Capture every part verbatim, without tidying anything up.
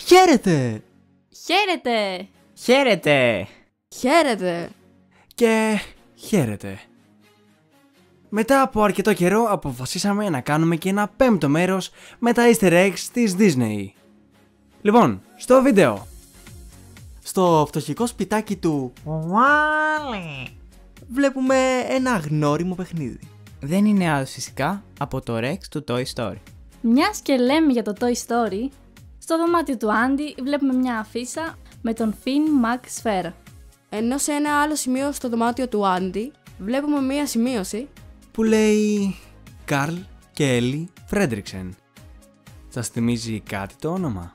Χαίρετε! Χαίρετε! Χαίρετε! Χαίρετε! Και χαίρετε. Μετά από αρκετό καιρό αποφασίσαμε να κάνουμε και ένα πέμπτο μέρος με τα easter eggs της Disney. Λοιπόν, στο βίντεο. Στο φτωχικό σπιτάκι του Wall-E βλέπουμε ένα γνώριμο παιχνίδι. δεν είναι άλλο φυσικά από το Rex του Toy Story. Μιας και λέμε για το Toy Story, στο δωμάτιο του Άντι βλέπουμε μια αφίσα με τον Finn, Mac, σφαίρα. Ενώ σε ένα άλλο σημείο στο δωμάτιο του Άντι βλέπουμε μία σημείωση Που λέει Καρλ και Έλλη Φρέντριξεν. Σας θυμίζει κάτι το όνομα?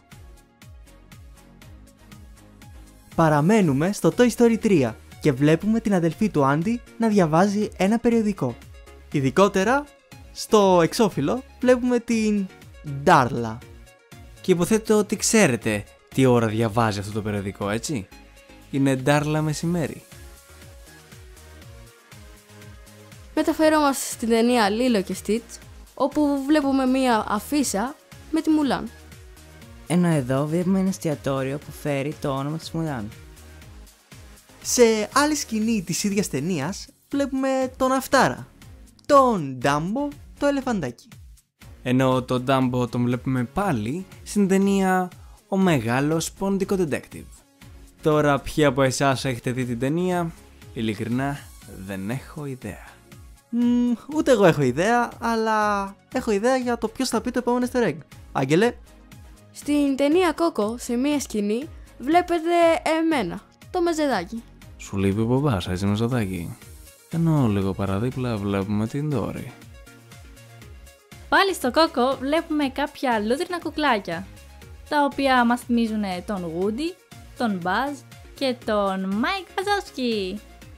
Παραμένουμε στο Toy Story τρία και βλέπουμε την αδελφή του Άντι να διαβάζει ένα περιοδικό. Ειδικότερα, στο εξώφυλλο βλέπουμε την Ντάρλα. Και υποθέτω ότι ξέρετε τι ώρα διαβάζει αυτό το περιοδικό, έτσι? Είναι Ντάρλα μεσημέρι. μεταφερόμαστε στην ταινία Λίλο και Στιτς, όπου βλέπουμε μία αφίσα με τη Μουλάν. Ενώ εδώ βλέπουμε ένα εστιατόριο που φέρει το όνομα της Μουλάν. Σε άλλη σκηνή της ίδιας ταινίας βλέπουμε τον Αυτάρα, τον Ντάμπο, το ελεφαντάκι. Ενώ τον Ντάμπο τον βλέπουμε πάλι στην ταινία Ο Μεγάλος Ποντικό Detective. Τώρα ποιοι από εσάς έχετε δει την ταινία? Ειλικρινά δεν έχω ιδέα. Μ, ούτε εγώ έχω ιδέα, αλλά έχω ιδέα για το ποιος θα πει το επόμενο easter egg. Άγγελε. Στην ταινία Κόκο, σε μία σκηνή, βλέπετε εμένα, το μεζεδάκι. Σου λείπει ο μπαμπάς, έτσι μεζοδάκι. Ενώ λίγο παραδίπλα βλέπουμε την Ντόρι. Πάλι στο Κόκο βλέπουμε κάποια λούτρινα κουκλάκια, τα οποία μας θυμίζουν τον Woody, τον Buzz και τον Mike Wazowski.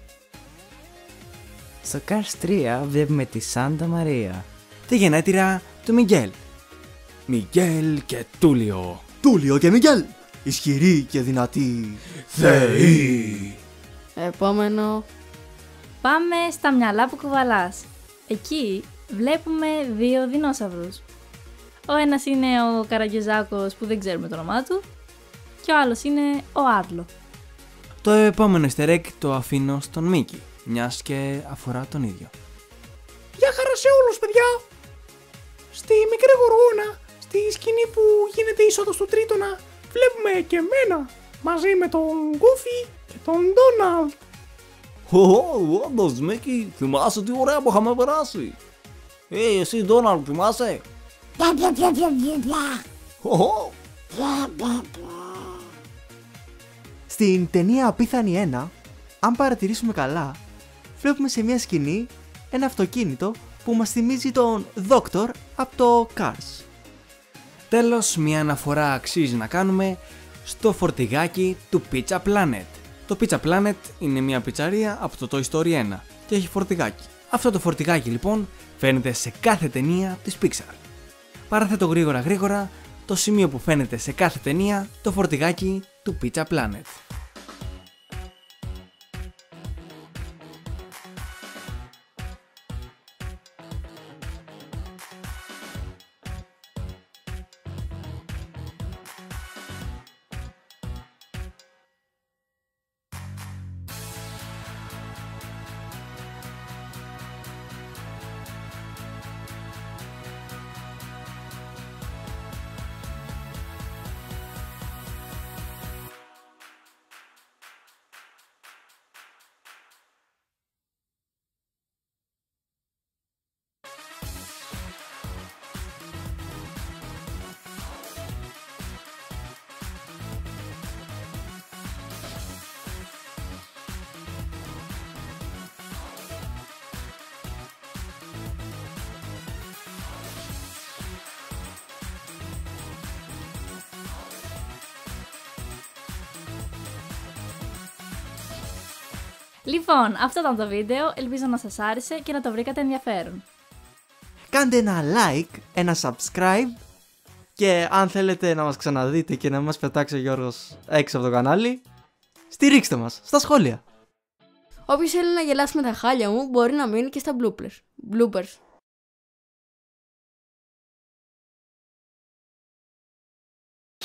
Στο Cars τρία βλέπουμε τη Σάντα Μαρία. Τη γενέτειρα του Μιγγέλ. Μιγγέλ και Τούλιο. Τούλιο και Μιγγέλ. Ισχυρή και δυνατή θεοί. Επόμενο. Πάμε στα μυαλά που κουβαλάς. Εκεί βλέπουμε δύο δεινόσαυρους. Ο ένας είναι ο Καραγκιόζάκος που δεν ξέρουμε το όνομά του και ο άλλος είναι ο Άρλο. Το επόμενο easter egg το αφήνω στον Μίκη, μιας και αφορά τον ίδιο. Γεια χαρά σε όλους, παιδιά! Στη μικρή γοργόνα, στη σκηνή που γίνεται η είσοδος του Τρίτονα, βλέπουμε και εμένα, μαζί με τον Γκούφι και τον Ντόναλντ. Ω, όντως, Μίκη, θυμάσαι τι ωραία που είχαμε περάσει. Ε, εσύ, Ντόναλντ, θυμάσαι? Ω, Στην ταινία Απίθανη ένα, αν παρατηρήσουμε καλά, βλέπουμε σε μια σκηνή ένα αυτοκίνητο που μας θυμίζει τον Δόκτορ από το Cars. Τέλος, μια αναφορά αξίζει να κάνουμε στο φορτηγάκι του Pizza Planet. Το Pizza Planet είναι μια πιτσαρία από το Toy Story ένα και έχει φορτηγάκι. Αυτό το φορτηγάκι λοιπόν φαίνεται σε κάθε ταινία της Pixar. Παραθέτω γρήγορα γρήγορα το σημείο που φαίνεται σε κάθε ταινία το φορτηγάκι του Pizza Planet. Λοιπόν, αυτό ήταν το βίντεο, ελπίζω να σας άρεσε και να το βρήκατε ενδιαφέρον. Κάντε ένα like, ένα subscribe και αν θέλετε να μας ξαναδείτε και να μας πετάξει ο Γιώργος έξω από το κανάλι, στηρίξτε μας στα σχόλια. Όποιος θέλει να γελάσει με τα χάλια μου μπορεί να μείνει και στα bloopers. bloopers.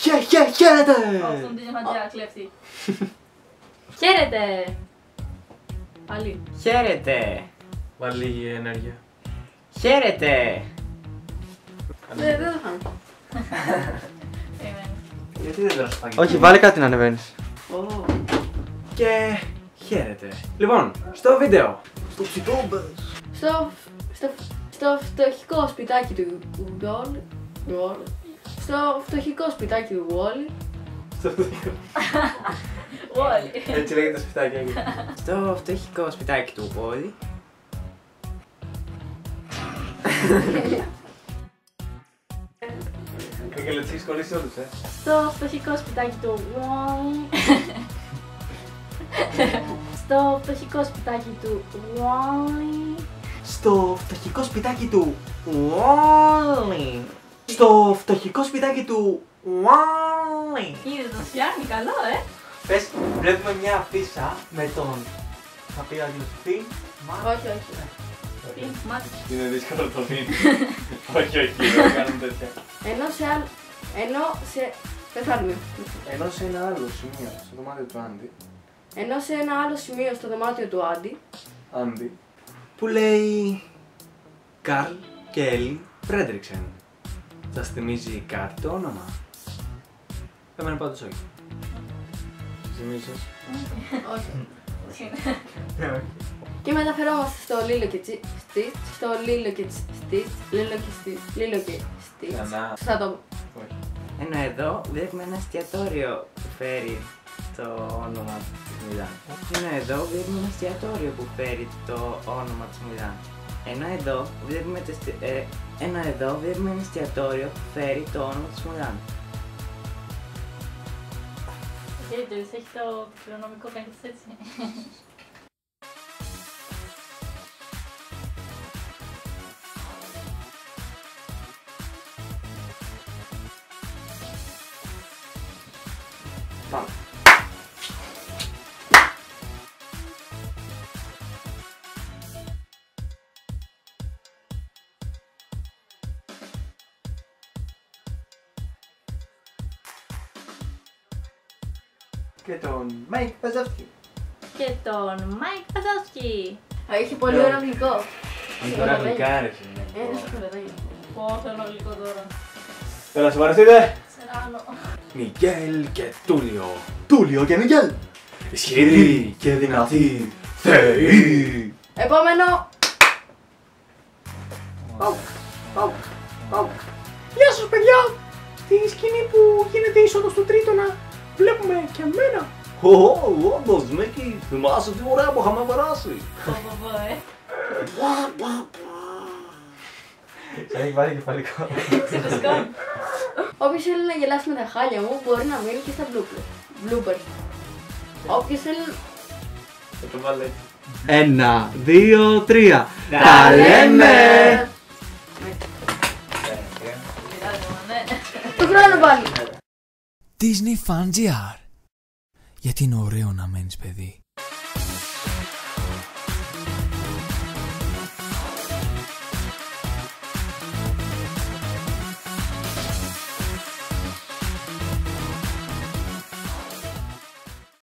Χε, χε, χαίρετε! Όχι, τον πήγε ματιά, κλέφτη. Χαίρετε! Πάλι. Χαίρετε! Βάλει λίγη ενέργεια. Χαίρετε! Δεν δεν το χάνω. Περιμένω. Γιατί δεν τρως φαγητό? Όχι, βάλε κάτι να ανεβαίνεις. Ω. Και χαίρετε. Λοιπόν, στο βίντεο. Στο ψητό μπες. Στο, στο, στο φτωχικό σπιτάκι του Wall. Wall. Στο φτωχικό σπιτάκι του Wall. Όλοι. Έτσι λέγεται το σπιτάκι εκεί. Στο φτωχικό σπιτάκι του Πόλη. Και λέω, τις έχεις κολλήσει όλους, ε. Στο φτωχικό σπιτάκι του Wall. Στο φτωχικό σπιτάκι του Wall. Στο φτωχικό σπιτάκι του Wall-E. Στο φτωχικό σπιτάκι του Wall-E. Είδε το φτιάχνει καλό, ε! Πες, βλέπουμε μια αφίσα με τον... Θα πει άλλος τι, μα... Όχι, όχι. Τι, μάτι. Είναι δύσκολο το βίντεο. Όχι, όχι, δεν κάνουμε τέτοια. Ενώ σε άλλο. Ενώ σε. Πεθάνουμε. Ενώ σε ένα άλλο σημείο στο δωμάτιο του Άντι, Ενώ σε ένα άλλο σημείο στο δωμάτιο του Άντι. Άντι, Που λέει... Καρλ και Έλλη Φρέντριξεν. Σας θυμίζει κάτι το όνομα? Εμένα πάντως όχι. Σας θυμίζει σας? Όχι. Και μεταφερόμαστε στο Λίλο και Στιτς. Στο Λίλο και Στιτς. Λίλο και Στιτς. Λίλο και Στιτς. Ξανά. Θα το. Όχι. Ενώ εδώ βλέπουμε ένα εστιατόριο που φέρει το όνομα της Μιλάν. Ενώ εδώ βλέπουμε ένα εστιατόριο που φέρει το όνομα της Μιλάν. Ενώ εδώ βλέπουμε, το εστι... ε, ενώ εδώ βλέπουμε ένα εστιατόριο που φέρει το όνομα της Μιλάν. Ξέρετε, έχει το κληρονομικό κάνει έτσι. Πάμε. Και τον Μάικ Παζόφσκι. Και τον Μάικ Παζόφσκι. Έχει πολύ ωραίο γλυκό. Είναι τώρα γλυκά ρε φίλε. Ένα σοκολατάκι. Πω, θέλω γλυκό τώρα. Θέλω να συμπαραστείτε. Σεράνο. Μιγέλ και Τούλιο. Τούλιο και Μιγέλ. Ισχυροί και δυνατοί θεοί. Επόμενο. Γεια σας παιδιά! Στη σκηνή που γίνεται είσοδος του Τρίτονα βλέπουμε και εμένα. Ω, όντως, Μίκη, θυμάσαι τι ωραία που είχαμε περάσει. Πω, πω, πω, ε. Σας έχει βάλει κεφαλικό. Ξεφεσκώνει. Όποιος θέλει να γελάσει με τα χάλια μου μπορεί να μείνει και στα bloopers. Bloopers. Όποιος θέλει. Θα το βάλω έτσι. Ένα, δύο, τρία. Τα λέμε! Το χρόνο πάλι. Disney Fan τζι αρ. Γιατί είναι ωραίο να μένεις παιδί.